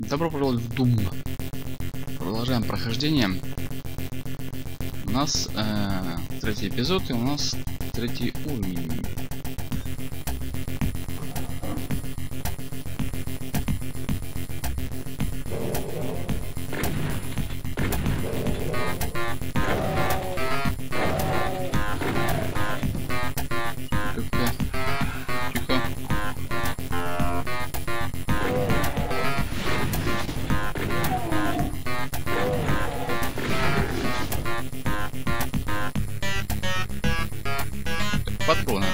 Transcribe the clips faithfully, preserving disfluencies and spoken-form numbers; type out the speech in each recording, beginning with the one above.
Добро пожаловать в Doom. Продолжаем прохождение. У нас э, третий эпизод и у нас третий уровень. Патроны.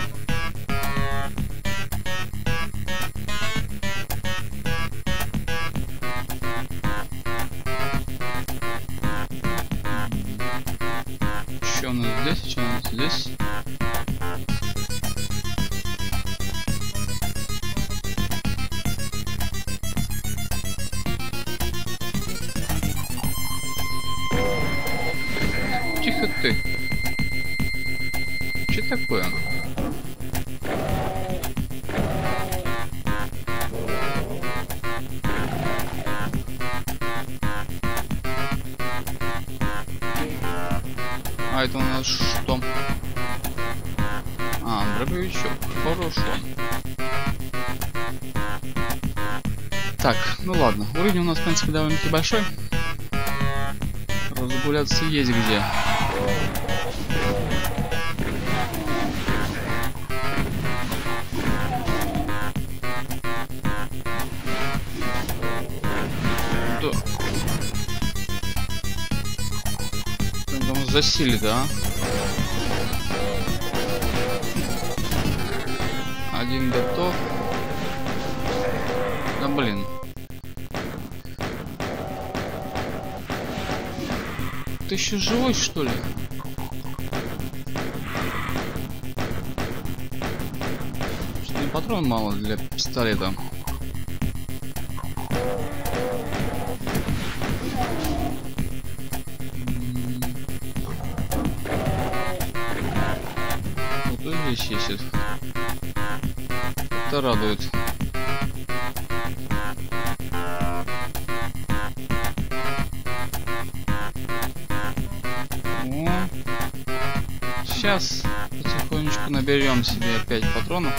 Что у нас здесь? Что у нас здесь? Тихо ты. Что такое? А это у нас что? А, дробовичок. Хорошо. Так, ну ладно. Уровень у нас, в принципе, довольно-таки большой. Разгуляться есть где. Засили, да? Один готов. Да блин. Ты еще живой, что ли? Что-то патрон мало для пистолета. Здесь есть. Это радует. О, сейчас потихонечку наберем себе опять патронов.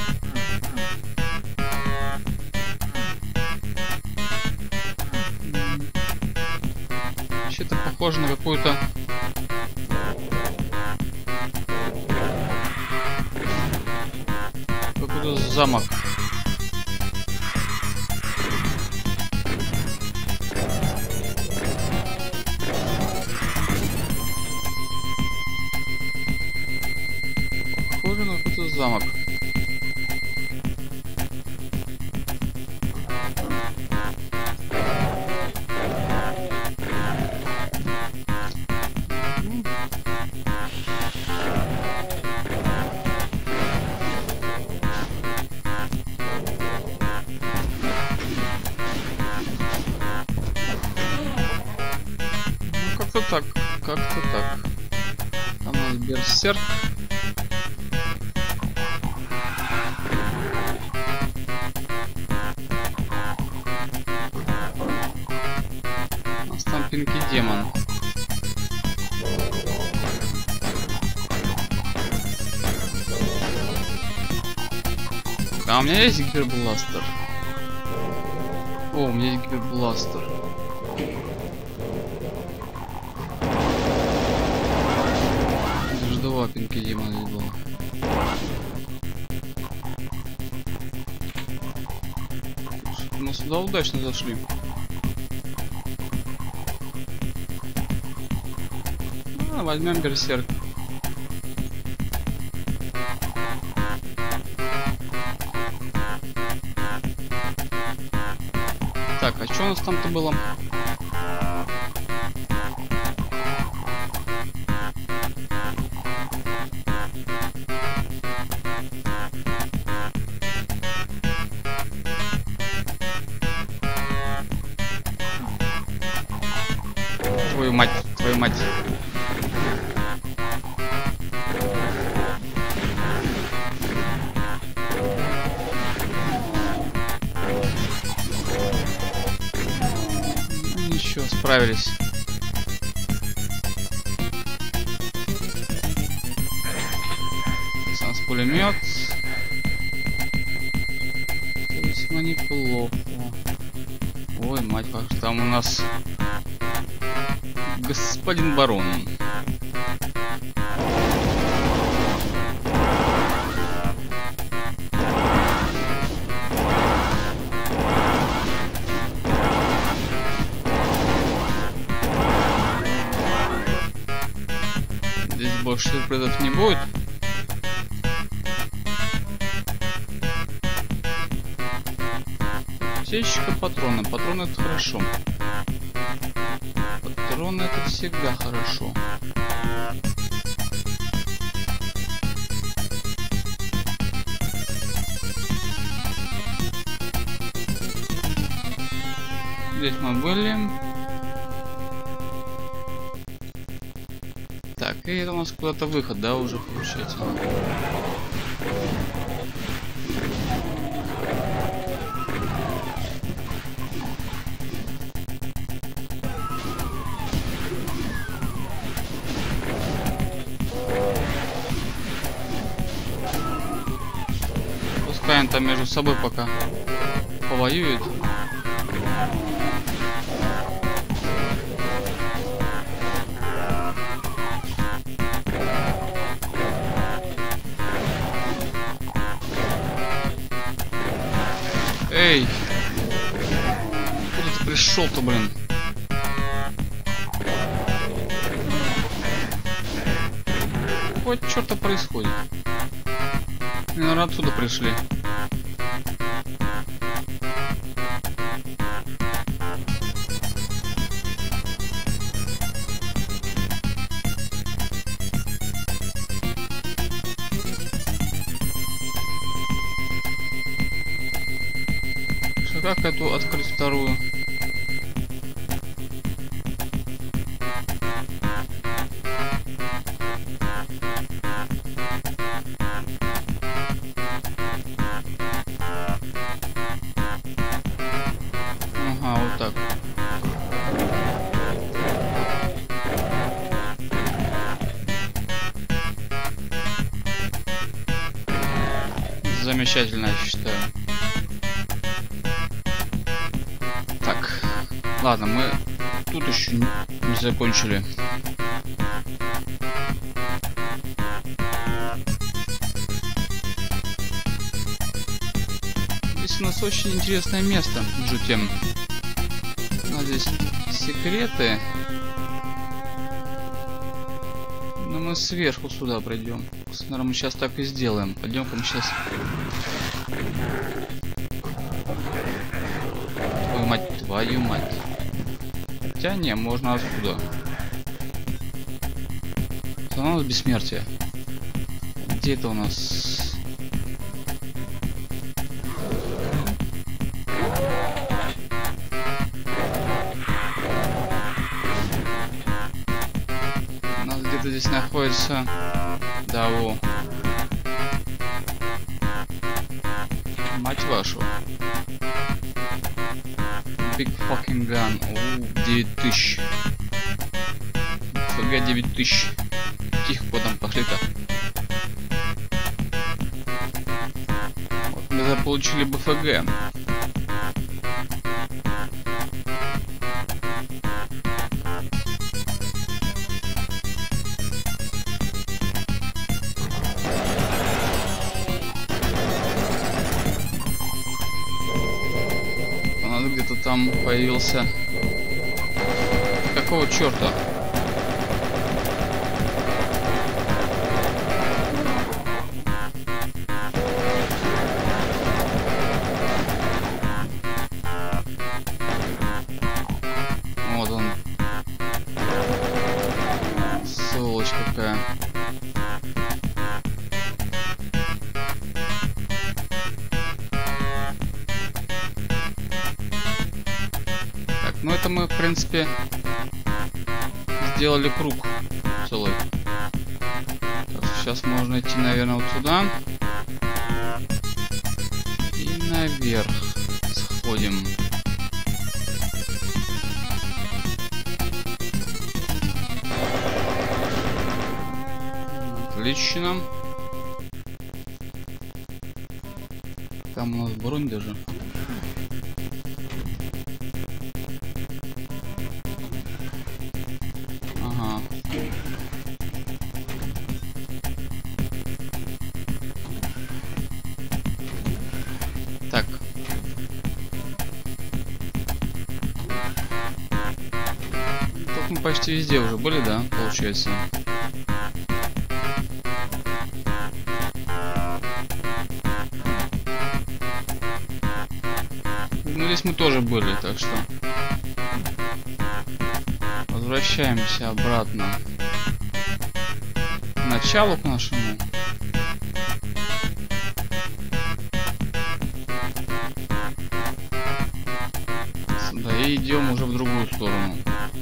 Вообще-то похоже на какую-то замок. Похоже на какой-то замок. Так, как-то так. Там у нас берсерк. У нас там пинки демон. А у меня есть гипербластер. О, у меня есть гипербластер. Два пинки демона было. Мы сюда удачно зашли. А, возьмем берсерк. Так, а что у нас там-то было? Твою мать, твою мать. справились. Здесь у нас пулемет. Весьма неплохо. Ой, мать вашу, там у нас господин барон. Здесь больше сюрпризов не будет. Аптечка, патроны. Патроны это хорошо. Патроны это всегда хорошо. Здесь мы были. Так, и это у нас куда-то выход, да, уже получается. Пускай они там между собой пока повоюют. Эй! Куда ты пришел-то, блин? Какого черта происходит? Наверное, отсюда пришли. Как эту открыть вторую? Ага, вот так. Замечательно, я считаю. Ладно, мы тут еще не закончили. Здесь у нас очень интересное место, между тем. У нас здесь секреты. Но мы сверху сюда пройдем. Наверное, мы сейчас так и сделаем. Пойдем-ка мы сейчас... Твою мать, твою мать. Хотя не, можно отсюда. Это у нас бессмертие. Где это у нас? У нас где-то здесь находится... Да, во. Мать вашу. Big fucking gun. О, девять тысяч. ФГ девять тысяч. Тихо, потом пошли-то. Вот мы заполучили БФГ. Где-то там появился. Какого черта? Вот он. Сволочь какая. Ну это мы, в принципе, сделали круг целый. Так, сейчас можно идти, наверное, вот сюда. И наверх сходим. Отлично. Там у нас бронь даже. Ага. Так. Тут мы почти везде уже были, да, получается. Ну, здесь мы тоже были, так что возвращаемся обратно к началу к нашему. Да, и идем уже в другую сторону.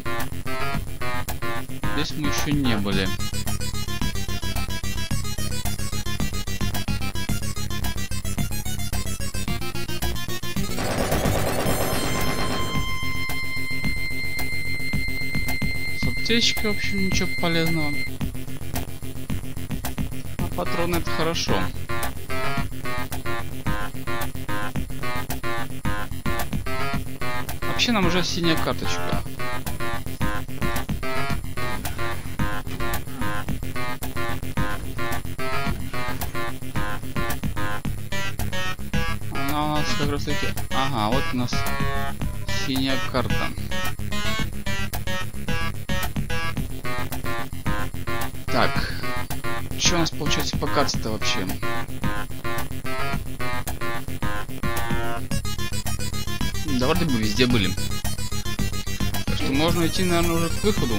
Здесь мы еще не были. Аптечки, в общем, ничего полезного. А патроны — это хорошо. Вообще нам уже синяя карточка. Она у нас как раз таки... Ага, вот у нас синяя карта. Так, что у нас получается по карте-то вообще? Да вроде бы везде были. Так что можно идти, наверное, уже к выходу.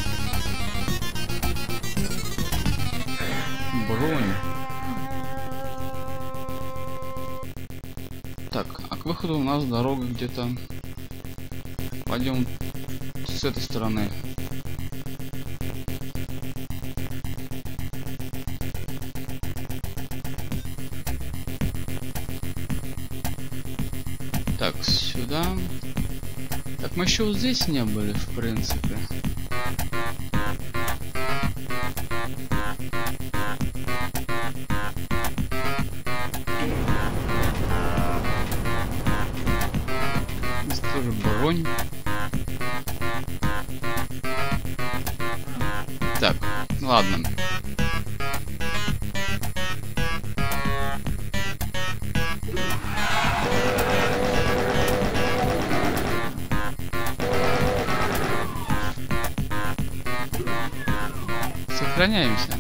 Бронь. Так, а к выходу у нас дорога где-то... Пойдем с этой стороны. Так, сюда. Так, мы еще вот здесь не были, в принципе. Здесь тоже бронь. Так, ладно. Сохраняемся.